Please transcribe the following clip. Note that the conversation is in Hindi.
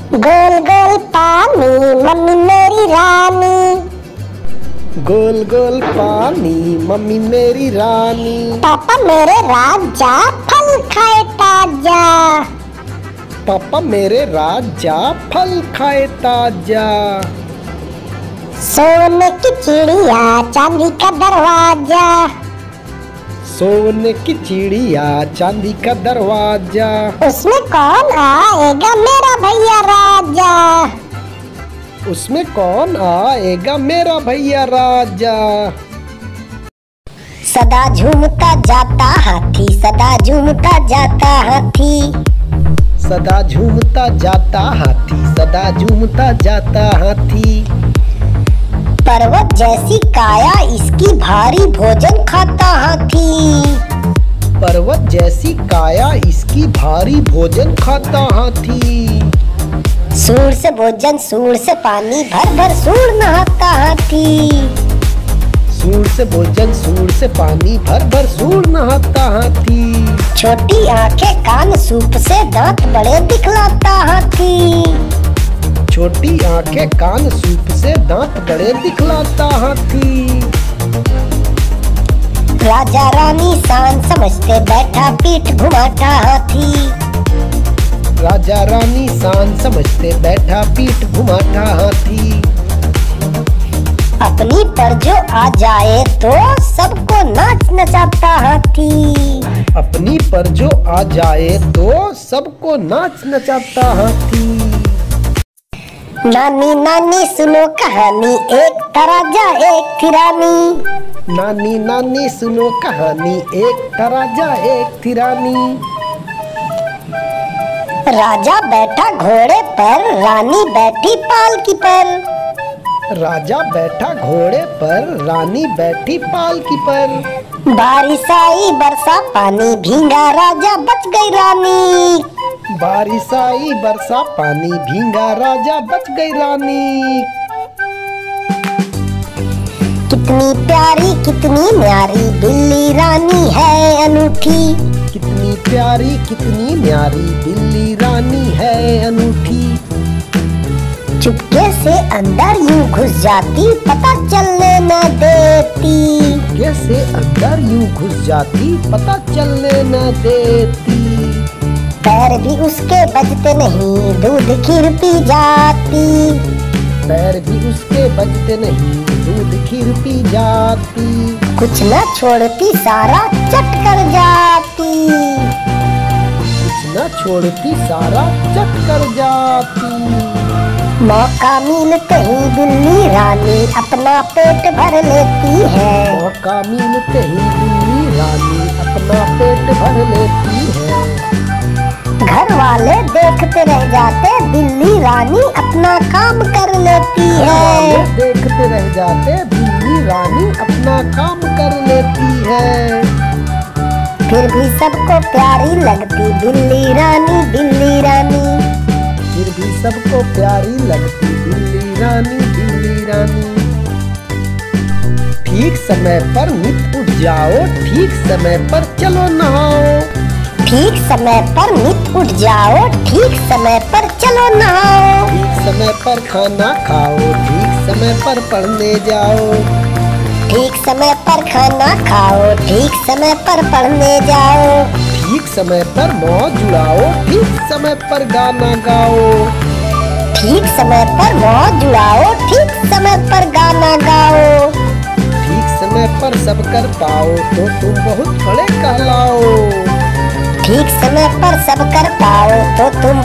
गोल गोल पानी मम्मी मेरी रानी। गोल गोल पानी मम्मी मेरी रानी। पापा मेरे राजा फल खाए ताजा। पापा मेरे राजा फल खाए ताजा। सोने की चिड़िया चांदी का दरवाजा। सोने की चिड़िया चांदी का दरवाजा। उसमें कौन आएगा मेरा भैया राजा। उसमें कौन आएगा मेरा भैया राजा। सदा झूमता जाता हाथी, सदा झूमता जाता हाथी। सदा झूमता जाता हाथी, सदा झूमता जाता हाथी। पर्वत जैसी काया इसकी, भारी भोजन खाता हाथी। पर्वत जैसी काया इसकी, भारी भोजन खाता हाथी। सूंड से भोजन सूंड से पानी, भर भर सूंड नहाता हाथी। सूंड से भोजन सूंड से पानी, भर भर सूंड नहाता हाथी। छोटी आंखें कान सूप से, दांत बड़े दिखलाता हाथी। छोटी आंखें कान सूप से, दांत बड़े दिखलाता हाथी। राजा रानी शान समझते, बैठा पीठ घुमाता हाथी। राजा रानी शान समझते, बैठा पीठ घुमाता हाथी। अपनी पर जो आ जाए तो सबको नाच नचाता हाथी। अपनी पर जो आ जाए तो सबको नाच नचाता हाथी। नानी नानी सुनो कहानी, एक था राजा एक थी रानी। नानी नानी सुनो कहानी, एक था राजा एक थी रानी। राजा बैठा घोड़े पर, रानी बैठी पालकी पर। राजा बैठा घोड़े पर, रानी बैठी पालकी पर। बारिश आई बरसा पानी, भींगा राजा बच गई रानी। बारिश आई बरसा पानी, भींगा राजा बच गई रानी। कितनी प्यारी कितनी न्यारी, बिल्ली रानी है अनूठी। कितनी प्यारी कितनी न्यारी, बिल्ली रानी है अनूठी। चुपके से अंदर यूं घुस जाती, पता चलने न देती। चुपके से अंदर यूं घुस जाती, पता चलने न देती। पैर भी उसके बजते नहीं, दूध खीर पी जाती। पैर भी उसके बजते नहीं, दूध खीर पी जाती। कुछ न छोड़ती सारा चट कर जाती। कुछ न छोड़ती सारा चट कर जाती। मौका मिलते ही बिल्ली रानी अपना पेट भर लेती है। मौका मिलते ही बिल्ली रानी अपना पेट भर लेती है। घर वाले देखते रह जाते, बिल्ली रानी अपना काम कर लेती है। देखते रह जाते, बिल्ली रानी अपना काम कर लेती है। फिर भी सबको प्यारी लगती बिल्ली रानी, बिल्ली रानी। फिर भी सबको प्यारी लगती बिल्ली रानी, बिल्ली रानी। ठीक समय पर नित उठ जाओ, ठीक समय पर चलो नहाओ। ठीक समय पर नित उठ जाओ, ठीक समय पर चलो नहाओ। ठीक समय पर खाना खाओ, ठीक समय पर पढ़ने जाओ। ठीक समय पर खाना खाओ, ठीक समय पर पढ़ने जाओ। ठीक समय पर मौज उड़ाओ, ठीक समय पर गाना गाओ। ठीक समय पर मौज उड़ाओ, ठीक समय पर गाना गाओ। ठीक समय पर सब कर पाओ तो तुम बहुत बड़े कहलाओ। ठीक समय पर सब कर पाओ तो तुम